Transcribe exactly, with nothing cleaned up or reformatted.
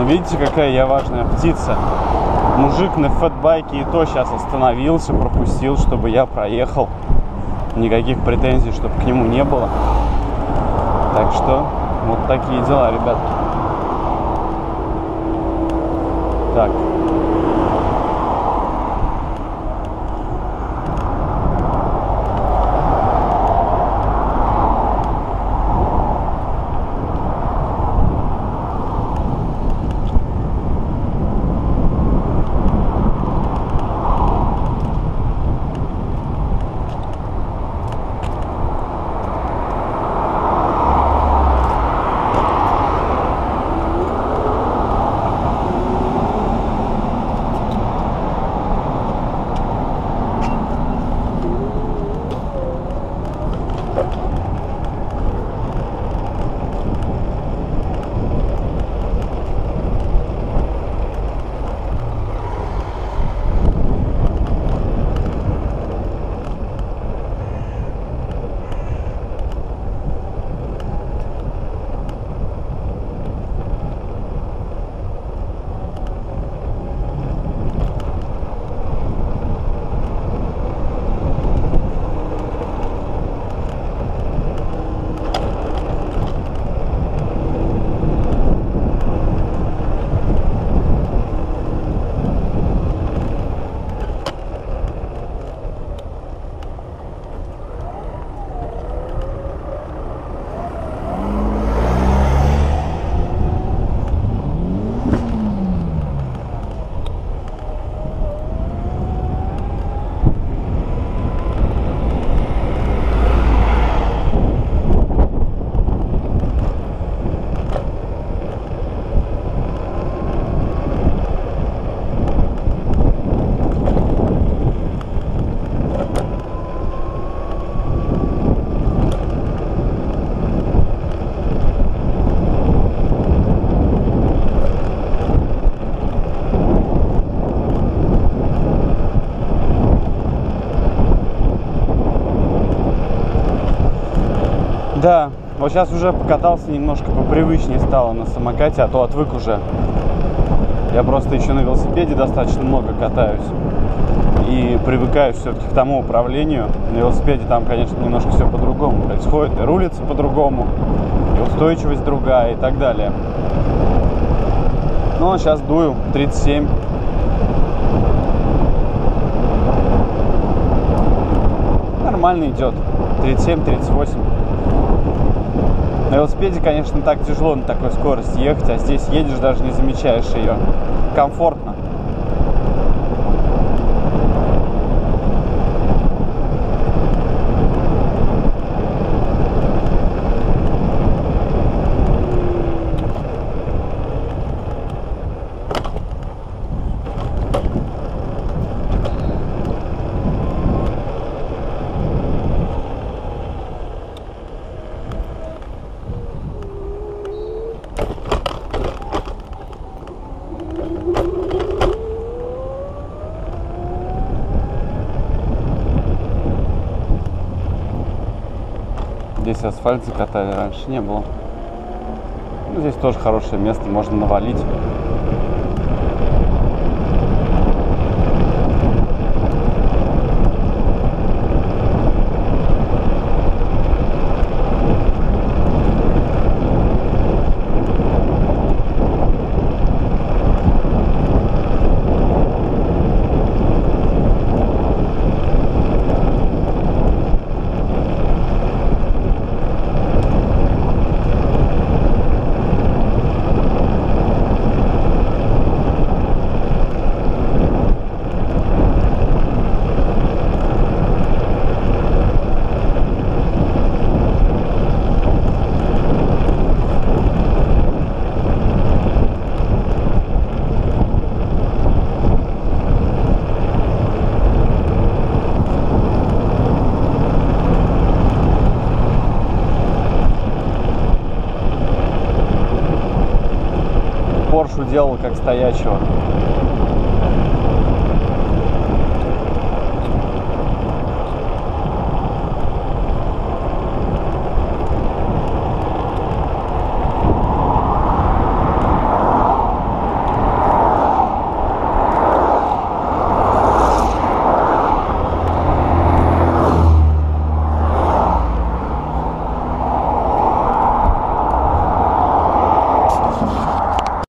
Видите, какая я важная птица. Мужик на фэтбайке и то сейчас остановился, пропустил, чтобы я проехал. Никаких претензий, чтобы к нему не было. Так что вот такие дела, ребят. Так. Да, вот сейчас уже покатался немножко попривычнее стало на самокате, а то отвык уже. Я просто еще на велосипеде достаточно много катаюсь. И привыкаю все-таки к тому управлению. На велосипеде там, конечно, немножко все по-другому происходит. И рулится по-другому, и устойчивость другая, и так далее. Ну, а сейчас дую тридцать семь. Нормально идет. тридцать семь тридцать восемь. На велосипеде, конечно, так тяжело на такой скорости ехать, а здесь едешь, даже не замечаешь ее. Комфортно. Здесь асфальт закатали, раньше не было. Ну, здесь тоже хорошее место, можно навалить. Поршу делал как стоячего.